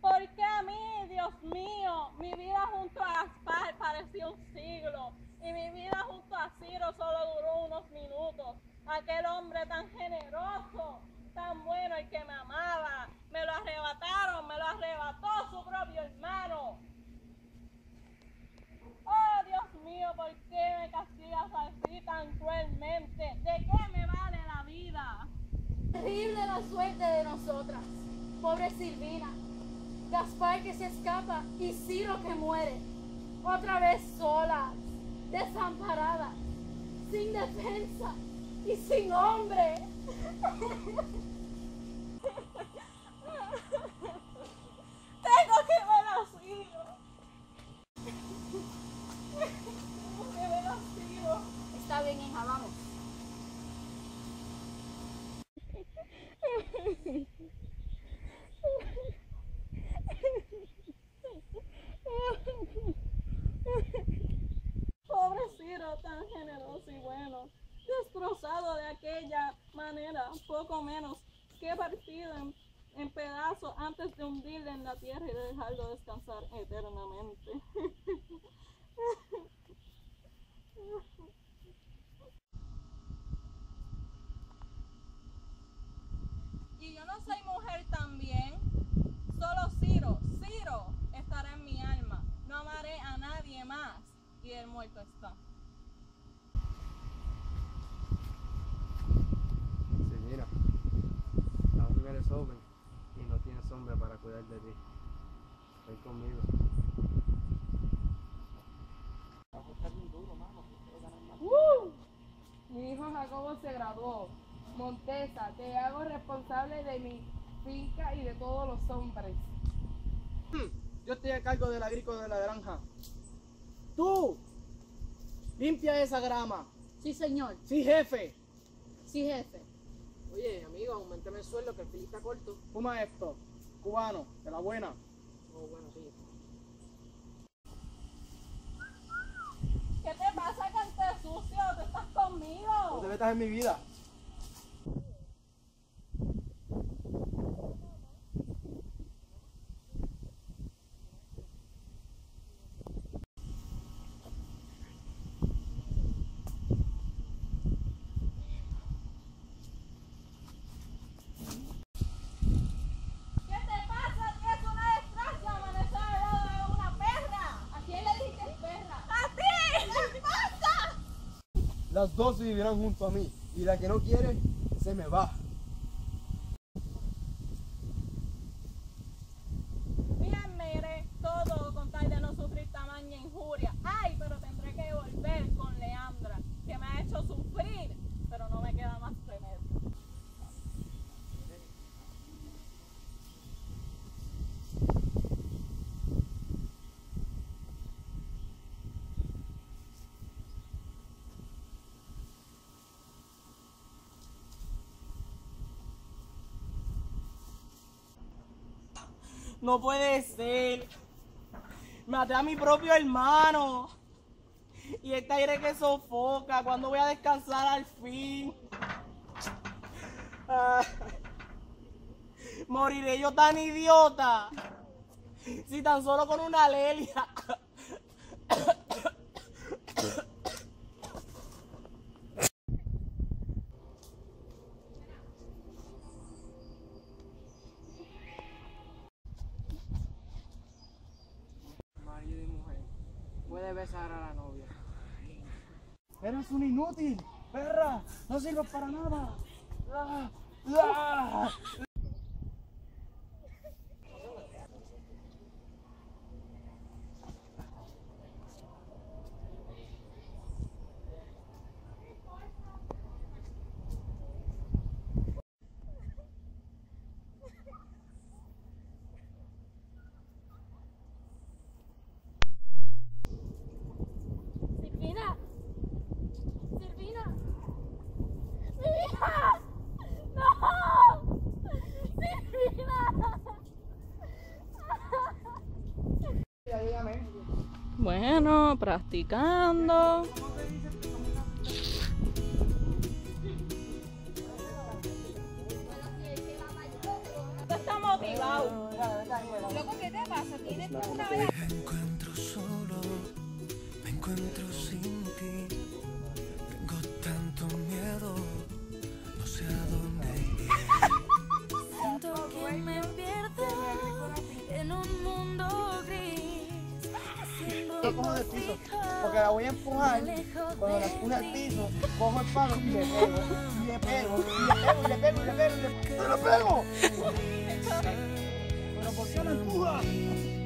¿Por qué a mí, Dios mío? Mi vida junto a Gaspar parecía un siglo y mi vida junto a Ciro solo duró unos minutos. Aquel hombre tan generoso, tan bueno, el que me amaba, me lo arrebataron, me lo arrebató su propio hermano. Oh, Dios mío, ¿por qué me castigas así tan cruelmente? ¿De qué me vale la vida? Terrible la suerte de nosotras, pobre Silvina. Gaspar que se escapa y Ciro que muere. Otra vez solas, desamparadas, sin defensa y sin hombre. Tengo que ver a Ciro. Tengo que ver a Ciro. Está bien, hija, vamos. Pobre Ciro, tan generoso y bueno, destrozado de aquella manera, poco menos que partido en pedazos antes de hundirle en la tierra y de dejarlo descansar eternamente. Y yo no soy mujer también, solo Ciro estará en mi alma, no amaré a nadie más y el muerto está. Sí, mira, ahora tú eres joven y no tienes hombre para cuidar de ti. Ven conmigo. Mi hijo Jacobo se graduó. Montesa, te hago responsable de mi finca y de todos los hombres. Yo estoy a cargo del agrícola de la granja. ¡Tú! Limpia esa grama. Sí, señor. Sí, jefe. Sí, jefe. Oye, amigo, aumentame el sueldo que el fili está corto. Fuma esto. Cubano, de la buena. Oh, bueno, sí. ¿Qué te pasa, cante sucio? ¿Tú estás conmigo? No te metas en mi vida. ¿Qué te pasa? Tienes una desgracia, amanecer al lado de una perra. ¿A quién le dijiste perra? ¡A ti! ¿Qué pasa? Las dos vivirán junto a mí y la que no quiere se me va. Bien, mire, todo con tal de no sufrir tamaña injuria. Ay, pero tendré que volver con Leandra, que me ha hecho sufrir, pero no me queda más remedio. No puede ser. Maté a mi propio hermano. Y este aire que sofoca. ¿Cuándo voy a descansar al fin? Ah, moriré yo tan idiota. Si tan solo con una alergia. Marido y mujer. Puede besar a la novia. Eres un inútil, perra. No sirves para nada. Ah, ah. Silvina. Silvina. ¡Mi hija! ¡No! Silvina. Dígame. Bueno, practicando. Tú estás motivado. Mira, vete ahí, mira. pasa? ¿Tienes tú una vez? Me encuentro solo, me encuentro sin ti. Tengo tanto miedo, no sé a dónde ir. Siento que me pierdo en un mundo gris. Yo cojo del piso, porque la voy a empujar. Cuando la empuje al piso, cojo el palo y le pego, y le pego, y le pego, y le pego, y le pego, y le pego. ¡Pero por qué me empujas!